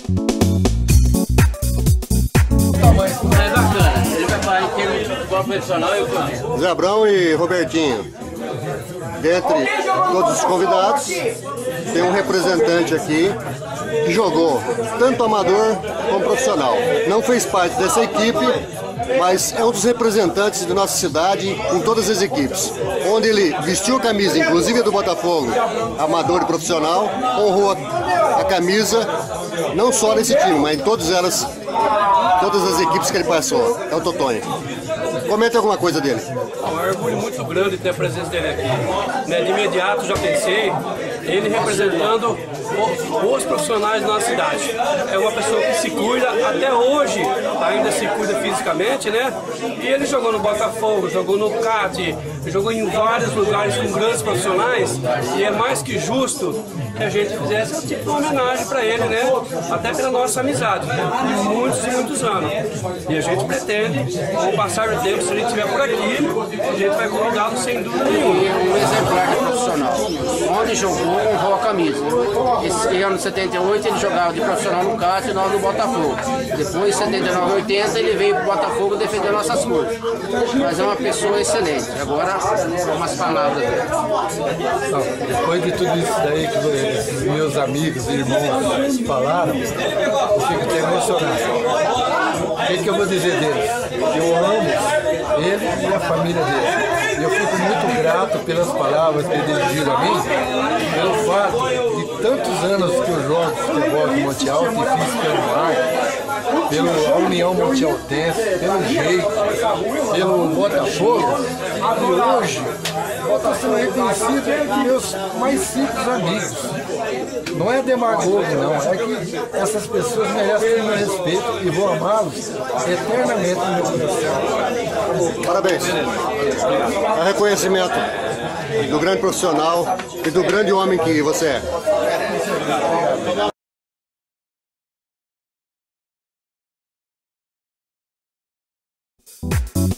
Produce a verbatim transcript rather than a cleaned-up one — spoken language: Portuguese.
É bacana, ele vai falar em termos de futebol profissional e o campo. Zé Abrão e Robertinho, dentre todos os convidados, tem um representante aqui que jogou tanto amador como profissional. Não fez parte dessa equipe, mas é um dos representantes de nossa cidade em todas as equipes. Onde ele vestiu a camisa, inclusive a do Botafogo, amador e profissional, honrou a camisa, não só nesse time, mas em todas elas, todas as equipes que ele passou. É o Totonho. Comente alguma coisa dele. É um orgulho muito grande ter a presença dele aqui. Né, de imediato já pensei ele representando os profissionais da nossa cidade. É uma pessoa que se cuida, até hoje ainda se cuida fisicamente, né? E ele jogou no Botafogo, jogou no C A T, jogou em vários lugares com grandes profissionais, e é mais que justo que a gente fizesse um tipo de homenagem para ele, né? Até pela nossa amizade, de muitos e muitos anos. E a gente pretende, com o passar do tempo, se ele estiver por aqui, a gente vai convidá-lo sem dúvida nenhuma. Um exemplar de profissional. Onde jogou, honrou a camisa. Esse ano setenta e oito ele jogava de profissional no C A T e nós no Botafogo. Depois, em setenta e nove, oitenta, ele veio para o Botafogo defender nossas cores. Mas é uma pessoa excelente. Agora, umas palavras dele. Não, depois de tudo isso daí que esses meus amigos e irmãos falaram, eu fico até emocionado. O que, que eu vou dizer deles? Eu amo ele e a família dele. E eu fico muito grato pelas palavras que ele dirigiu a mim, pelo fato de tantos anos que eu jogo futebol de Monte Alto e fiz pelo mar, pela União Monte Altense, pelo jeito, pelo Botafogo, e hoje eu estou sendo reconhecido entre meus mais simples amigos. Não é demagogo, não, é que essas pessoas merecem o meu respeito e vou amá-los eternamente no meu coração. Parabéns. É reconhecimento do grande profissional e do grande homem que você é.